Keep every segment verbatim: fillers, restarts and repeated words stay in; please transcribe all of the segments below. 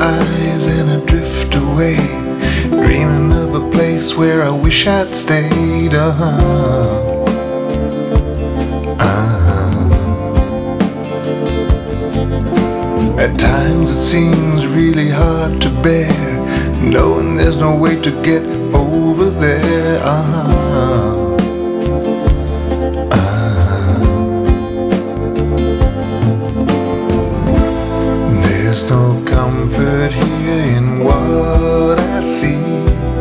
eyes and I drift away, dreaming of a place where I wish I'd stayed. Uh-huh. At times it seems really hard to bear, knowing there's no way to get over there. Uh-huh. Uh-huh. There's no comfort here in what I see.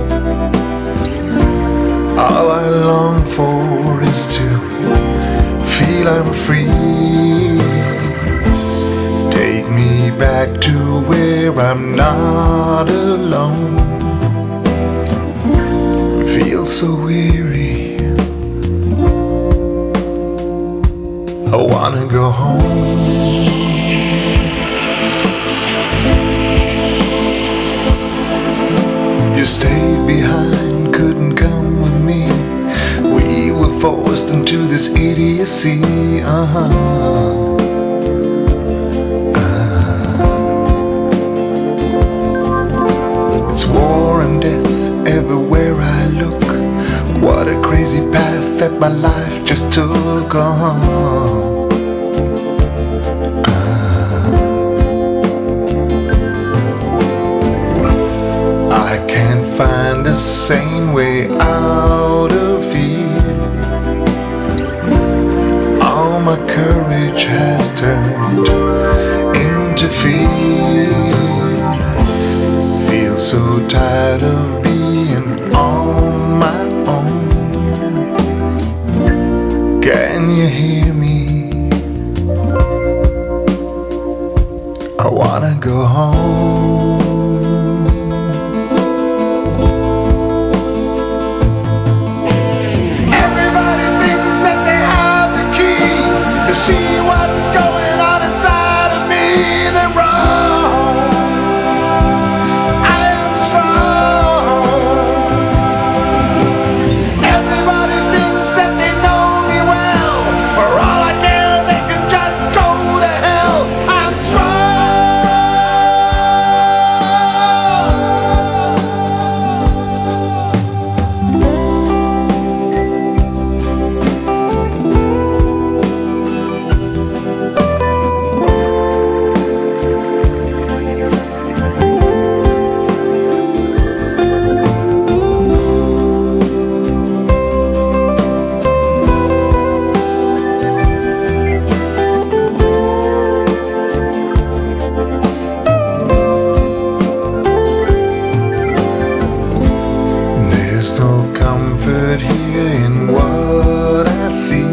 All I long for is to feel I'm free. Take me back to where I'm not alone. Feel so weary, I wanna go home. You stayed behind, couldn't come with me. We were forced into this idiocy. Uh-huh. War and death everywhere I look. What a crazy path that my life just took. Uh-huh. uh, I can't find a sane way out of here. All my courage has turned into fear. So tired of being on my own. Can you hear me? I wanna go home. Everybody thinks that they have the key to see what's going on inside of me. They're wrong. Here in what I see,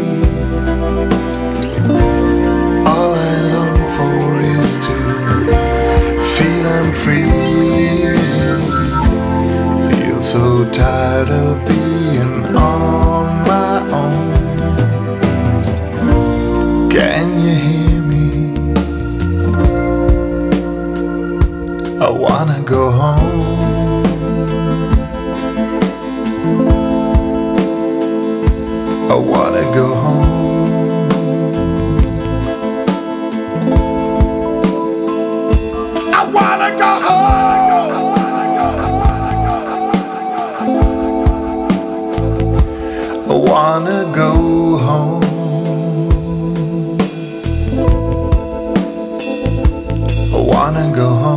all I long for is to feel I'm free. Feel so tired of being on my own. Can you hear me? I wanna go home. I wanna go home. I wanna go home. I wanna go home. I wanna go home.